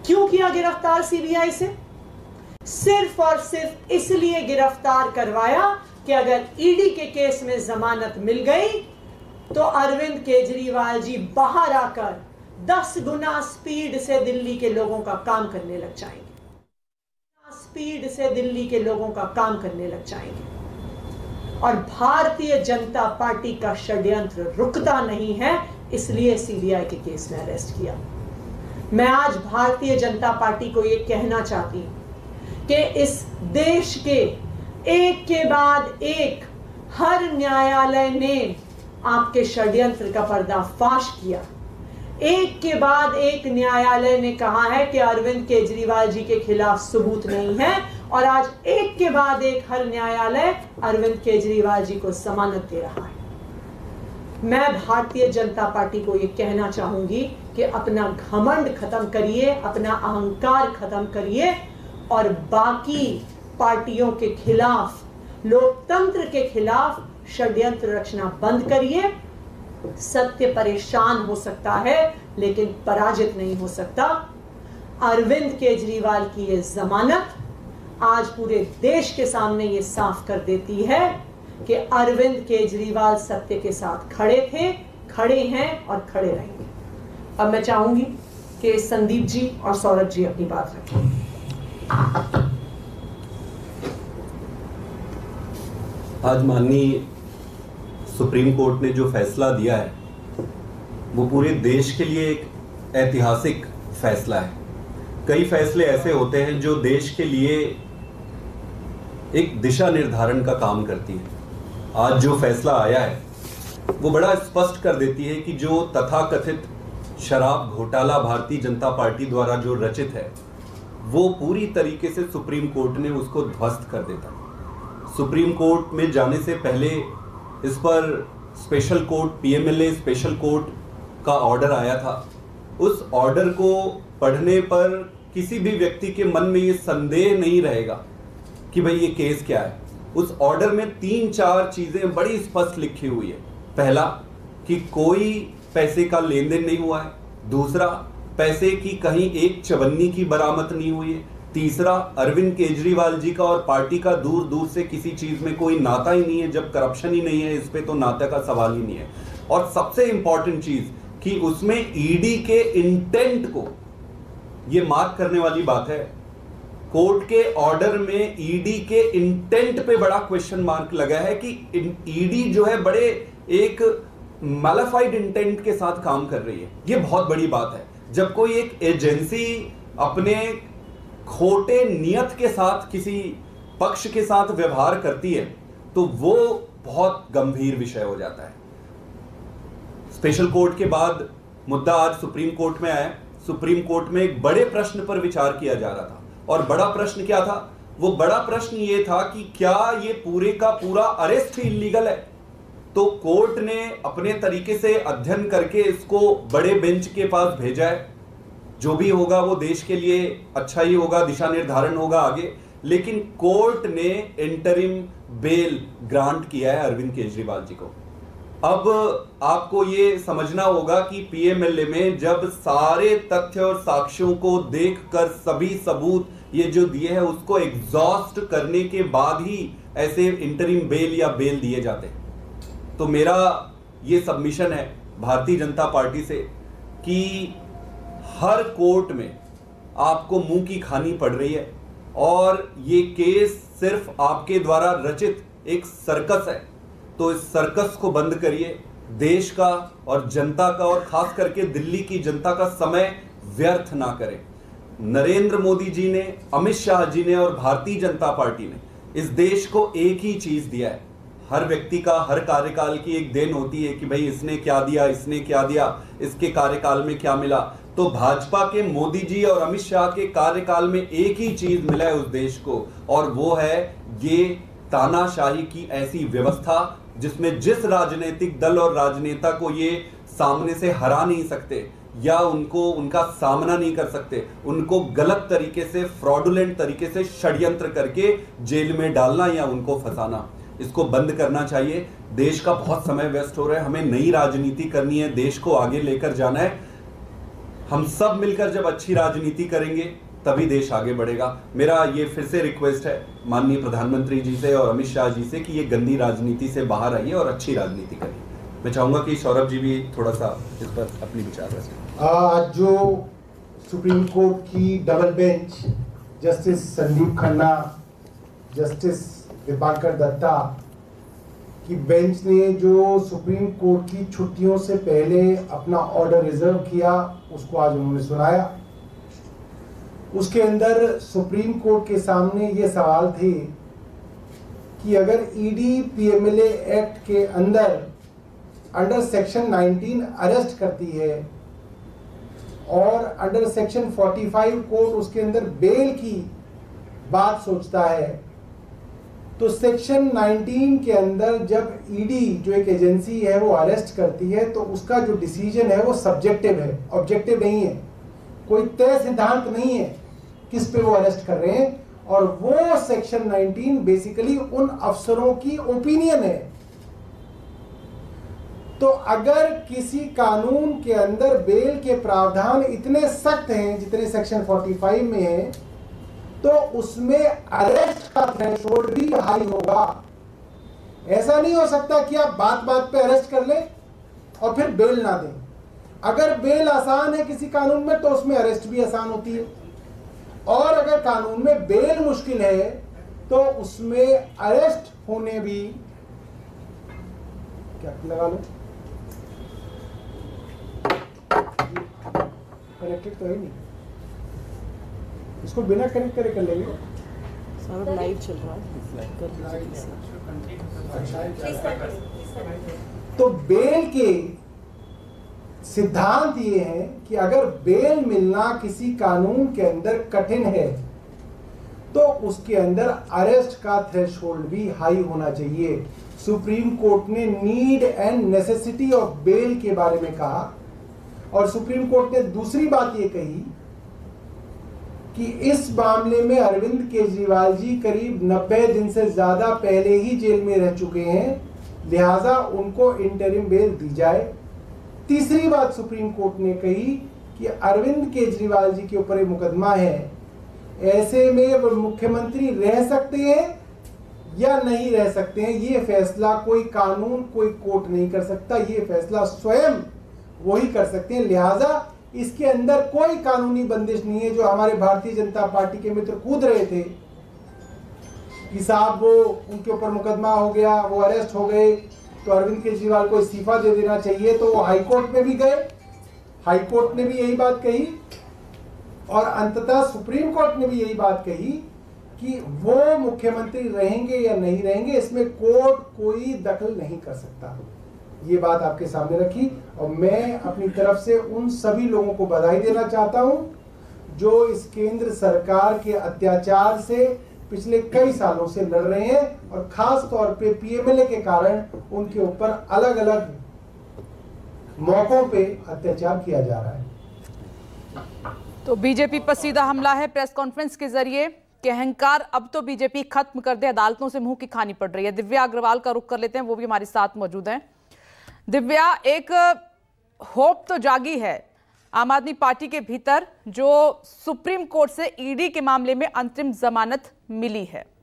क्यों किया गिरफ्तार सीबीआई से? सिर्फ और सिर्फ इसलिए गिरफ्तार करवाया कि अगर ईडी के केस में जमानत मिल गई तो अरविंद केजरीवाल जी बाहर आकर 10 गुना स्पीड से दिल्ली के लोगों का काम करने लग जाएंगे, स्पीड से दिल्ली के लोगों का काम करने लग जाएंगे। और भारतीय जनता पार्टी का षड्यंत्र रुकता नहीं है, इसलिए सीबीआई के केस में अरेस्ट किया। मैं आज भारतीय जनता पार्टी को यह कहना चाहती हूं कि इस देश के एक के बाद एक हर न्यायालय ने आपके षड्यंत्र का पर्दाफाश किया। एक के बाद एक न्यायालय ने कहा है कि अरविंद केजरीवाल जी के खिलाफ सबूत नहीं है, और आज एक के बाद एक हर न्यायालय अरविंद केजरीवाल जी को जमानत दे रहा है। मैं भारतीय जनता पार्टी को यह कहना चाहूंगी कि अपना घमंड खत्म करिए, अपना अहंकार खत्म करिए, और बाकी पार्टियों के खिलाफ, लोकतंत्र के खिलाफ षड्यंत्र रचना बंद करिए। सत्य परेशान हो सकता है लेकिन पराजित नहीं हो सकता। अरविंद केजरीवाल की यह जमानत आज पूरे देश के सामने यह साफ कर देती है कि अरविंद केजरीवाल सत्य के साथ खड़े थे, खड़े हैं और खड़े रहेंगे। अब मैं चाहूंगी कि संदीप जी और सौरभ जी अपनी बात रखें। आज माननीय सुप्रीम कोर्ट ने जो फैसला दिया है वो पूरे देश के लिए एक ऐतिहासिक फैसला है। कई फैसले ऐसे होते हैं जो देश के लिए एक दिशा निर्धारण का काम करती है। आज जो फैसला आया है वो बड़ा स्पष्ट कर देती है कि जो तथाकथित शराब घोटाला भारतीय जनता पार्टी द्वारा जो रचित है वो पूरी तरीके से सुप्रीम कोर्ट ने उसको ध्वस्त कर देता है। सुप्रीम कोर्ट में जाने से पहले इस पर special court PMLA special court का ऑर्डर आया था। उस ऑर्डर को पढ़ने पर किसी भी व्यक्ति के मन में ये संदेह नहीं रहेगा कि भाई ये केस क्या है। उस ऑर्डर में 3-4 चीजें बड़ी स्पष्ट लिखी हुई है। पहला कि कोई पैसे का लेन देन नहीं हुआ है। दूसरा, पैसे की कहीं एक चवन्नी की बरामद नहीं हुई है। तीसरा, अरविंद केजरीवाल जी का और पार्टी का दूर दूर से किसी चीज में कोई नाता ही नहीं है। जब करप्शन ही नहीं है इस पे तो नाते का सवाल ही नहीं है। और सबसे इंपॉर्टेंट चीज कि उसमें ईडी के इंटेंट को ये मार्क करने वाली बात है। कोर्ट के ऑर्डर में ईडी के इंटेंट पे बड़ा क्वेश्चन मार्क लगा है कि ईडी जो है बड़े एक मैलिफाइड इंटेंट के साथ काम कर रही है। ये बहुत बड़ी बात है। जब कोई एक एजेंसी अपने खोटे नियत के साथ किसी पक्ष के साथ व्यवहार करती है तो वो बहुत गंभीर विषय हो जाता है। स्पेशल कोर्ट के बाद मुद्दा आज सुप्रीम कोर्ट में आया। सुप्रीम कोर्ट में एक बड़े प्रश्न पर विचार किया जा रहा था। और बड़ा प्रश्न क्या था? वो बड़ा प्रश्न ये था कि क्या ये पूरे का पूरा अरेस्ट ही इल्लीगल है। तो कोर्ट ने अपने तरीके से अध्ययन करके इसको बड़े बेंच के पास भेजा है। जो भी होगा वो देश के लिए अच्छा ही होगा, दिशा निर्धारण होगा आगे। लेकिन कोर्ट ने इंटरिम बेल ग्रांट किया है अरविंद केजरीवाल जी को। अब आपको ये समझना होगा कि पीएमएलए में जब सारे तथ्य और साक्ष्यों को देखकर सभी सबूत ये जो दिए हैं उसको एग्जॉस्ट करने के बाद ही ऐसे इंटरिम बेल या बेल दिए जाते हैं। तो मेरा ये सबमिशन है भारतीय जनता पार्टी से कि हर कोर्ट में आपको मुंह की खानी पड़ रही है और ये केस सिर्फ आपके द्वारा रचित एक सर्कस है। तो इस सर्कस को बंद करिए। देश का और जनता का और खास करके दिल्ली की जनता का समय व्यर्थ ना करें। नरेंद्र मोदी जी ने, अमित शाह जी ने और भारतीय जनता पार्टी ने इस देश को एक ही चीज दिया है। हर व्यक्ति का हर कार्यकाल की एक देन होती है कि भाई इसने क्या दिया, इसने क्या दिया, इसके कार्यकाल में क्या मिला। तो भाजपा के मोदी जी और अमित शाह के कार्यकाल में एक ही चीज मिला है उस देश को, और वो है ये तानाशाही की ऐसी व्यवस्था जिसमें जिस राजनीतिक दल और राजनेता को ये सामने से हरा नहीं सकते या उनका सामना नहीं कर सकते, उनको गलत तरीके से, फ्रॉडुलेंट तरीके से षड्यंत्र करके जेल में डालना या उनको फंसाना, इसको बंद करना चाहिए। देश का बहुत समय वेस्ट हो रहा है। हमें नई राजनीति करनी है, देश को आगे लेकर जाना है। हम सब मिलकर जब अच्छी राजनीति करेंगे तभी देश आगे बढ़ेगा। मेरा ये फिर से रिक्वेस्ट है माननीय प्रधानमंत्री जी से और अमित शाह जी से कि ये गंदी राजनीति से बाहर आइए और अच्छी राजनीति करिए। मैं चाहूंगा कि सौरभ जी भी थोड़ा सा इस पर अपनी विचार रखें। आज जो सुप्रीम कोर्ट की double bench justice Sandeep Khanna, justice Dipankar Datta की बेंच ने जो सुप्रीम कोर्ट की छुट्टियों से पहले अपना ऑर्डर रिजर्व किया, उसको आज उन्होंने सुनाया। उसके अंदर सुप्रीम कोर्ट के सामने ये सवाल थे कि अगर ईडी पीएमएलए एक्ट के अंडर सेक्शन 19 अरेस्ट करती है और अंडर सेक्शन 45 कोर्ट उसके अंदर बेल की बात सोचता है, तो सेक्शन 19 के अंदर जब ईडी जो एक एजेंसी है वो अरेस्ट करती है तो उसका जो डिसीजन है वो सब्जेक्टिव है, ऑब्जेक्टिव नहीं है। कोई तय सिद्धांत नहीं है किस पे वो अरेस्ट कर रहे हैं, और वो सेक्शन 19 बेसिकली उन अफसरों की ओपिनियन है। तो अगर किसी कानून के अंदर बेल के प्रावधान इतने सख्त हैं जितने सेक्शन 45 में है, तो उसमें अरेस्ट का थ्रेशोल्ड भी हाई होगा। ऐसा नहीं हो सकता कि आप बात बात पे अरेस्ट कर लें और फिर बेल ना दें। अगर बेल आसान है किसी कानून में तो उसमें अरेस्ट भी आसान होती है, और अगर कानून में बेल मुश्किल है तो उसमें अरेस्ट होने भी क्या लगा लो, कनेक्टेड तो है नहीं, इसको बिना कनेक्ट करे कर लेंगे। सर लाइव चल रहा है। तो बेल के सिद्धांत ये है कि अगर बेल मिलना किसी कानून के अंदर कठिन है तो उसके अंदर अरेस्ट का थ्रेशोल्ड भी हाई होना चाहिए। सुप्रीम कोर्ट ने need and necessity of bail के बारे में कहा, और सुप्रीम कोर्ट ने दूसरी बात ये कही कि इस मामले में अरविंद केजरीवाल जी करीब 90 दिन से ज्यादा पहले ही जेल में रह चुके हैं, लिहाजा उनको इंटरिम बेल दी जाए। तीसरी बात सुप्रीम कोर्ट ने कही कि अरविंद केजरीवाल जी के ऊपर एक मुकदमा है, ऐसे में वो मुख्यमंत्री रह सकते हैं या नहीं रह सकते हैं, ये फैसला कोई कानून कोई कोर्ट नहीं कर सकता, ये फैसला स्वयं वही कर सकते हैं। लिहाजा इसके अंदर कोई कानूनी बंदिश नहीं है। जो हमारे भारतीय जनता पार्टी के मित्र कूद रहे थे कि साहब वो उनके ऊपर मुकदमा हो गया, वो अरेस्ट हो गए, तो अरविंद केजरीवाल को इस्तीफा दे देना चाहिए, तो वो हाईकोर्ट में भी गए, हाईकोर्ट ने भी यही बात कही, और अंततः सुप्रीम कोर्ट ने भी यही बात कही कि वो मुख्यमंत्री रहेंगे या नहीं रहेंगे, इसमें कोर्ट कोई दखल नहीं कर सकता। ये बात आपके सामने रखी, और मैं अपनी तरफ से उन सभी लोगों को बधाई देना चाहता हूं जो इस केंद्र सरकार के अत्याचार से पिछले कई सालों से लड़ रहे हैं, और खास तौर पे पीएमएलए के कारण उनके ऊपर अलग अलग मौकों पे अत्याचार किया जा रहा है। तो बीजेपी पर सीधा हमला है प्रेस कॉन्फ्रेंस के जरिए कि अहंकार अब तो बीजेपी खत्म कर दे, अदालतों से मुंह की खानी पड़ रही है। दिव्या अग्रवाल का रुख कर लेते हैं, वो भी हमारे साथ मौजूद हैं। दिव्या, एक होप तो जागी है आम आदमी पार्टी के भीतर जो सुप्रीम कोर्ट से ईडी के मामले में अंतरिम जमानत मिली है,